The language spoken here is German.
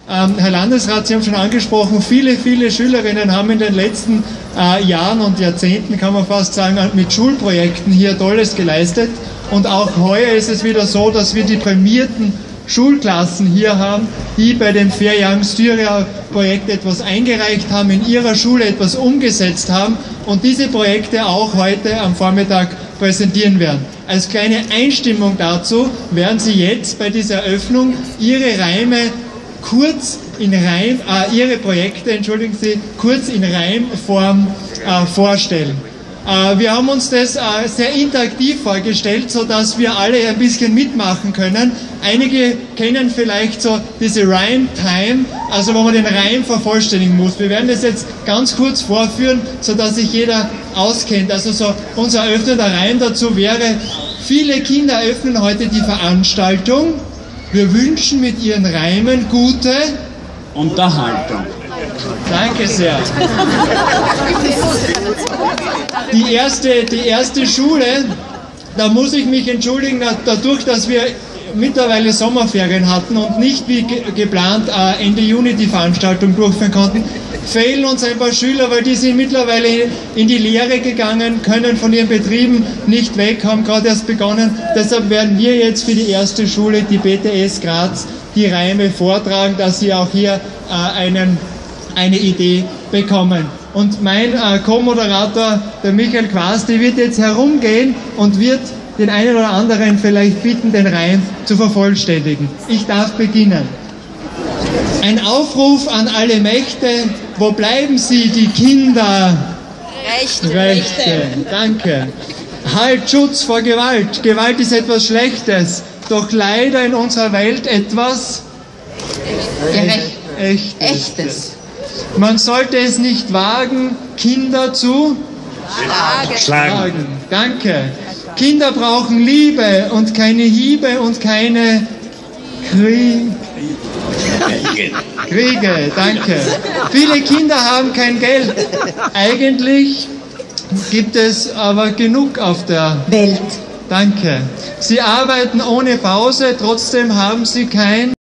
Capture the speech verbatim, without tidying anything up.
Ähm, Herr Landesrat, Sie haben schon angesprochen, viele, viele Schülerinnen haben in den letzten äh, Jahren und Jahrzehnten, kann man fast sagen, mit Schulprojekten hier Tolles geleistet. Und auch heuer ist es wieder so, dass wir die prämierten Schulklassen hier haben, die bei dem Fair Young Styria Projekt etwas eingereicht haben, in ihrer Schule etwas umgesetzt haben und diese Projekte auch heute am Vormittag präsentieren werden. Als kleine Einstimmung dazu werden Sie jetzt bei dieser Eröffnung Ihre Reime kurz in Reim, äh, Ihre Projekte, entschuldigen Sie, kurz in Reimform äh, vorstellen. Äh, wir haben uns das äh, sehr interaktiv vorgestellt, sodass wir alle ein bisschen mitmachen können. Einige kennen vielleicht so diese Rhyme Time, also wo man den Reim vervollständigen muss. Wir werden das jetzt ganz kurz vorführen, sodass sich jeder auskennt. Also so unser eröffnender Reim dazu wäre: Viele Kinder eröffnen heute die Veranstaltung. Wir wünschen mit ihren Reimen gute Unterhaltung. Danke sehr. Die erste, die erste Schule, da muss ich mich entschuldigen, dadurch, dass wir mittlerweile Sommerferien hatten und nicht wie ge geplant äh, Ende Juni die Veranstaltung durchführen konnten, fehlen uns ein paar Schüler, weil die sind mittlerweile in die Lehre gegangen, können von ihren Betrieben nicht weg, haben gerade erst begonnen. Deshalb werden wir jetzt für die erste Schule, die B T S Graz, die Reime vortragen, dass sie auch hier äh, einen, eine Idee bekommen. Und mein äh, Co-Moderator, der Michael Quast, der wird jetzt herumgehen und wird den einen oder anderen vielleicht bitten, den Reim zu vervollständigen. Ich darf beginnen. Ein Aufruf an alle Mächte, wo bleiben sie, die Kinder? Rechte. Rechte. Danke. Halt, Schutz vor Gewalt. Gewalt ist etwas Schlechtes, doch leider in unserer Welt etwas Gerecht. Echtes. Echtes. Man sollte es nicht wagen, Kinder zu Schlagen. schlagen. Danke. Kinder brauchen Liebe und keine Hiebe und keine Kriege. Kriege, danke. Viele Kinder haben kein Geld. Eigentlich gibt es aber genug auf der Welt. Danke. Sie arbeiten ohne Pause, trotzdem haben sie kein